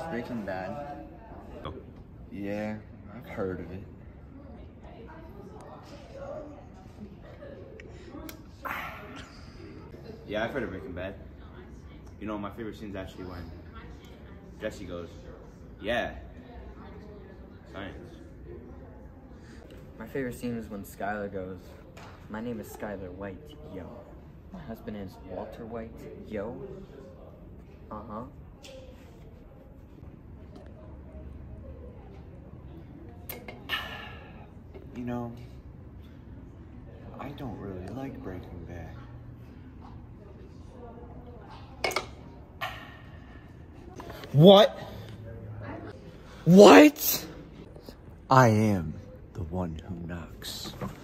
Breaking Bad. Yeah, I've heard of it. Yeah, I've heard of Breaking Bad. You know, my favorite scene is actually when Jesse goes, yeah, science. My favorite scene is when Skylar goes, my name is Skylar White, yo. My husband is Walter White, yo. Uh-huh. You know, I don't really like Breaking Bad. What? What? I am the one who knocks.